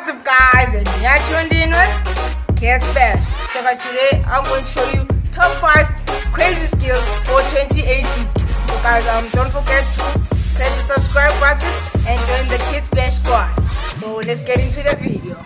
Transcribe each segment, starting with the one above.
What's up guys, and you're tuned in with KID-SPESH. So guys, today I'm going to show you top 5 crazy skills for 2018. So guys, don't forget to press the subscribe button and join the KID-SPESH squad. So let's get into the video.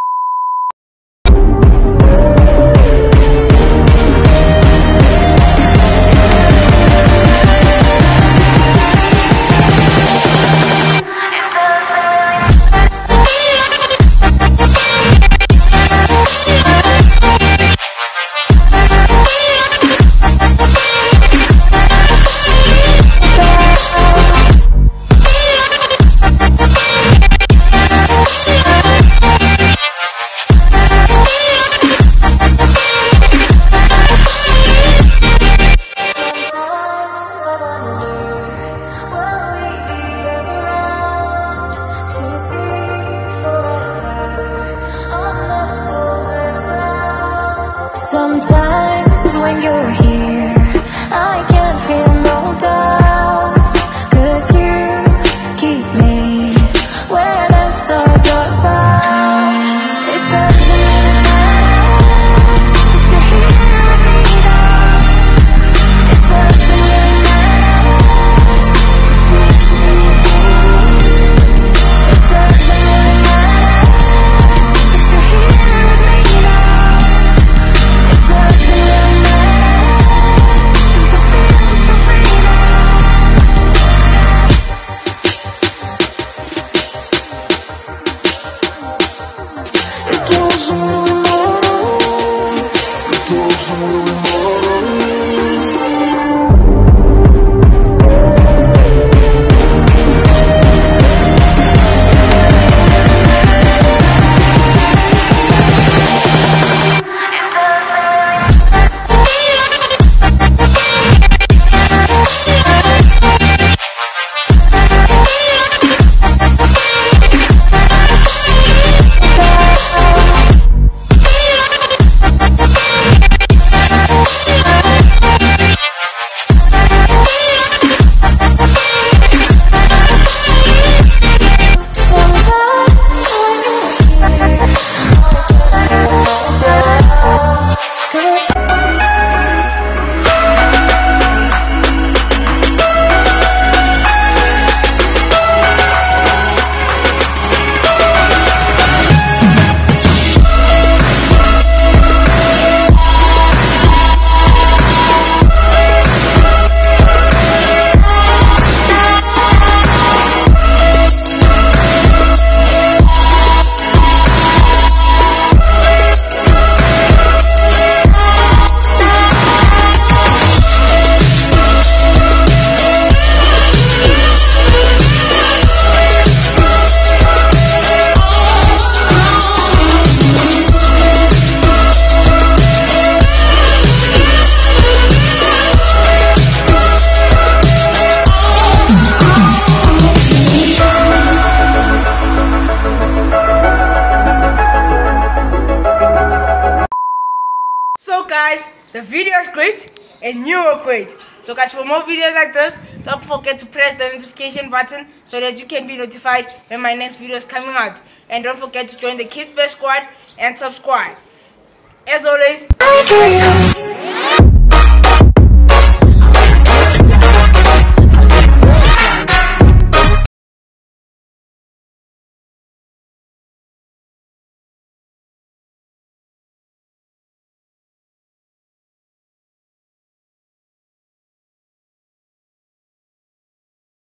Sometimes when you're here, I can't feel no doubts, 'cause you keep me where the stars are found. It doesn't really matter, 'cause you're here with me now. It doesn't really matter, it doesn't really matter, 'cause you're here with me now. It doesn't really matter, 'cause I feel so free now. It doesn't really matter, it doesn't really matter. So guys, the video is great and you are great. So guys, for more videos like this, don't forget to press the notification button so that you can be notified when my next video is coming out. And don't forget to join the KID-SPESH squad and subscribe. As always,